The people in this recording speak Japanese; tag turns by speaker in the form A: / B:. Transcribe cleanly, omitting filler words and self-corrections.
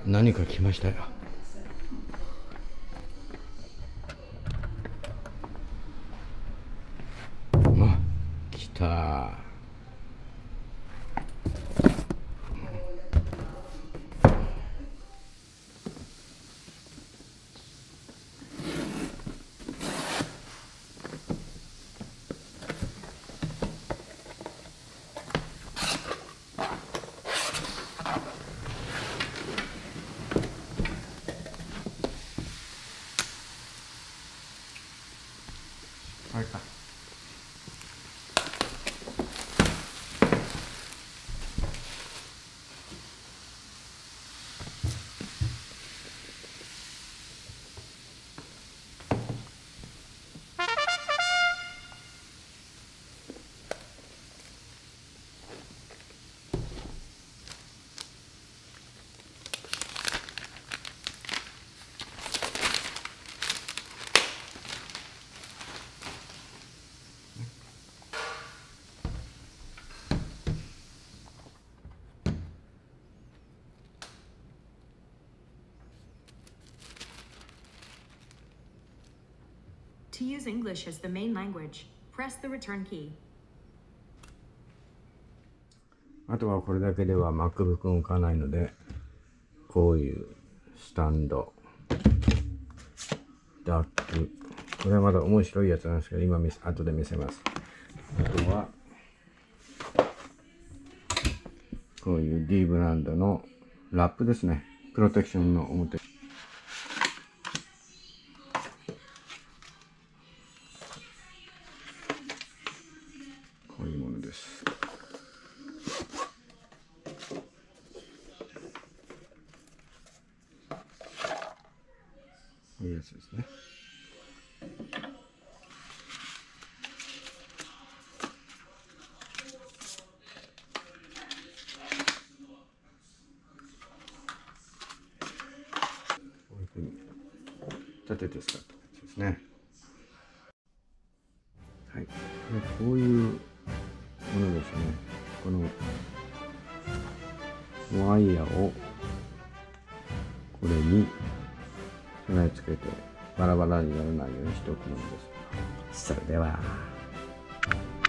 A: 何か来ましたよ。あ、来た。あれか。
B: To use English as the main language, press the return key.
A: あとはこれだけでは MacBook 動かないので、こういうスタンド、ダック、これはまだ面白いやつなんですけど、今後で見せます。あとはこういう D ブランドのラップですね。プロテクションの表。こういうものです。こういうやつですね。こういうふうに立てて使ったやつですね。はい。こういうものですね。このワイヤーをこれに備え付けてバラバラにならないようにしておくものです。それでは。